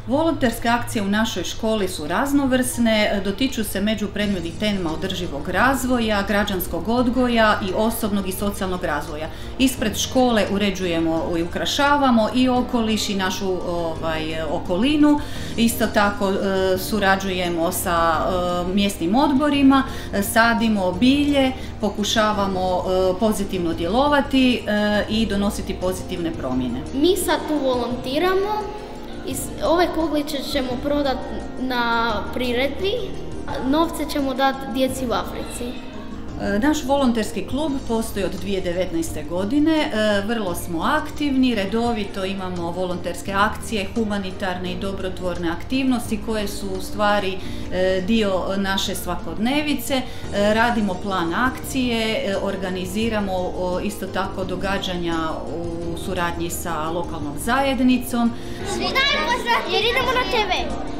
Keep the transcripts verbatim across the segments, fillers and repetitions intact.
Volonterske akcije u našoj školi su raznovrsne, dotiču se međupredmetnih tema održivog razvoja, građanskog odgoja i osobnog i socijalnog razvoja. Ispred škole uređujemo i ukrašavamo i okoliš i našu ovaj, okolinu. Isto tako e, surađujemo sa e, mjesnim odborima, sadimo bilje, pokušavamo e, pozitivno djelovati e, i donositi pozitivne promjene. Mi sad tu volontiramo. I ove kugliće ćemo prodati na priredbi, novce ćemo dati djeci u Africi. Naš volonterski klub postoji od dvije tisuće devetnaeste. godine, vrlo smo aktivni, redovito imamo volonterske akcije, humanitarne i dobrotvorne aktivnosti koje su u stvari dio naše svakodnevice. Radimo plan akcije, organiziramo isto tako događanja u suradnji sa lokalnom zajednicom. Svi najbolje jer idemo na te ve.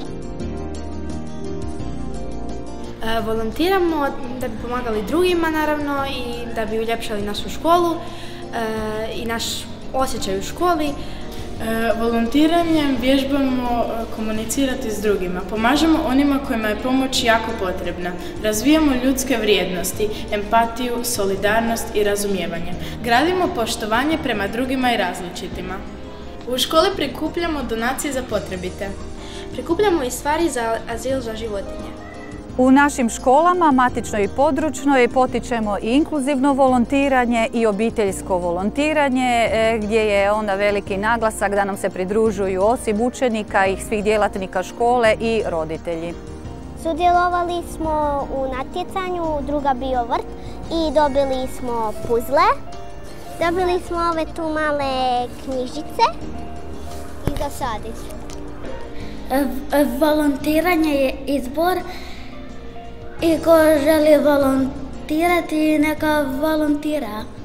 Volontiramo da bi pomagali drugima naravno i da bi uljepšali našu školu i naš osjećaj u školi. Volontiranjem vježbamo komunicirati s drugima, pomažemo onima kojima je pomoć jako potrebna, razvijamo ljudske vrijednosti, empatiju, solidarnost i razumijevanje. Gradimo poštovanje prema drugima i različitima. U školi prikupljamo donacije za potrebite. Prikupljamo i stvari za azil za životinje. U našim školama, matičnoj i područnoj, potičemo i inkluzivno volontiranje i obiteljsko volontiranje, gdje je onda veliki naglasak da nam se pridružuju osim učenika i svih djelatnika škole i roditelji. Sudjelovali smo u natjecanju Druga bio vrt i dobili smo puzle. Dobili smo ove tu male knjižice i zasaditi. Volontiranje je izbor. I ko želi volontirati, neka volontira.